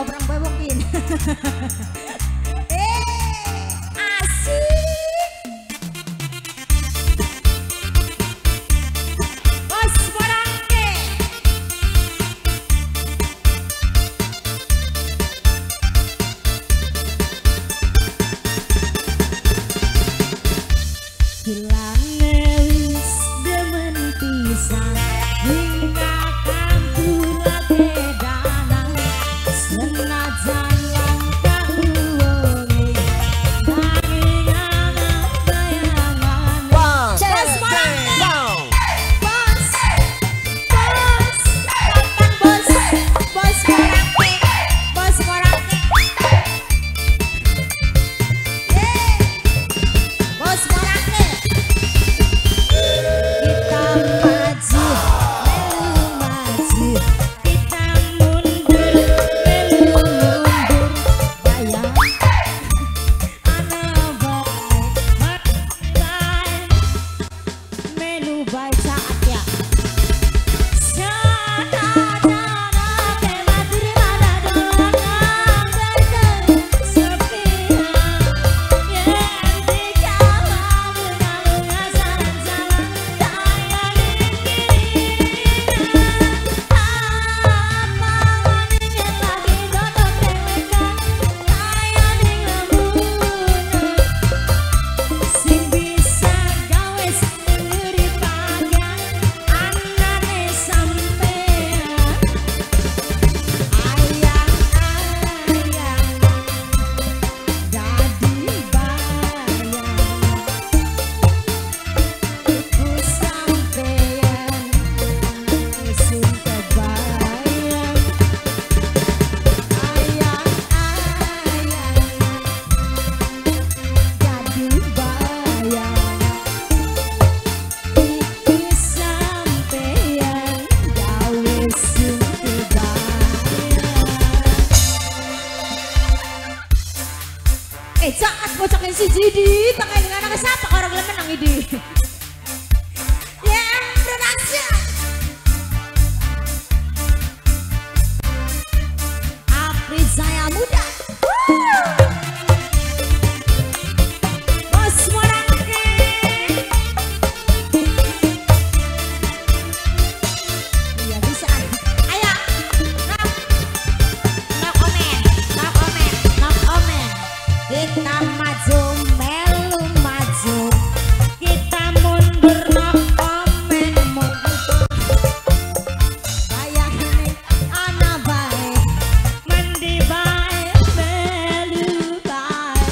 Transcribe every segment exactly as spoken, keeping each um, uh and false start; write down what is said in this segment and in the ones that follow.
perang bae wong pin. Eh, asik. Bos Morangke. Hilang wis demen pisan hingga kampura bedanan senajan langkah wonge nanging ana bayangan. Bos Morangke. Bos. Bos. Gampang bos. Bos Morangke. Bos Morangke. Yeay. Bos Morangke. Kita maju, melu maju. Kita mundur, melu mundur. Bayang ana bae, bae. Melu bae saat ya. Sana sana ke batir mana dolangan berkeruh sepian. Yang di kawan lunga-lunga jalan-jalan kaya dingin. Apa ingin lagi dodot dewek kaya ding lembut. Sing bisa gawe sendiri bagian anane sampean. Ayang-ayang dadi bayang. Iku sampean sing kebayang. Ayang-ayang dadi bayang. Iku sampean gawe sing kebayang. Eh, jangan bocokin si Jidi, pakai dengan anak siapa orang gelem menang ini. Ya, production. Apri saya muda. Bos Morangke. Iya bisa. Ayo. No. No comment. No comment. No comment. Kita maju, melu maju. Kita mundur, no comment mundur. Bayang ini ana bae, mandi bae, melu bae.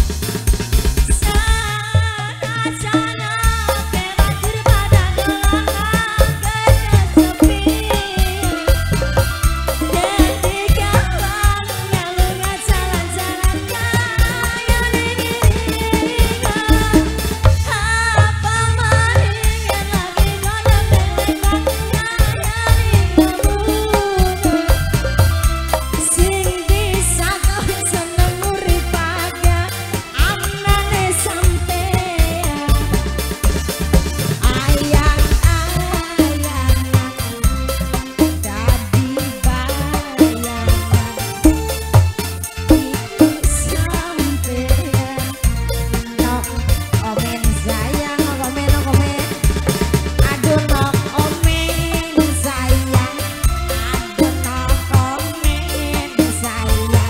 Sana sana ke batir pada dolangan kesepian. Jadi kawan lunga-lunga jalan-jalan kaya dingin. Apa maningan lagi dodot dewek kaya ding lembut. Sing bisa gawe seneng urip bahagia anane sampean. Ayang-ayang dadi bayang. Iku sampean. No komen sayang, no komen, no komen. Aduh no komen sayang. Aduh no komen sayang. No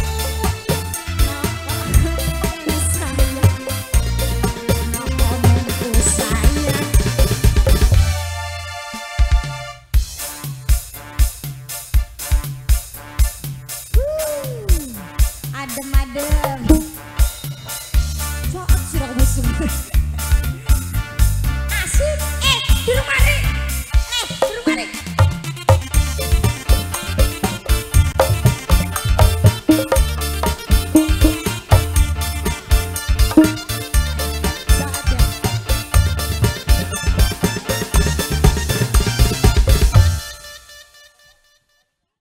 komen sayang. No komenku sayang. Wuh, adem-adem. Cok, sudah musuh.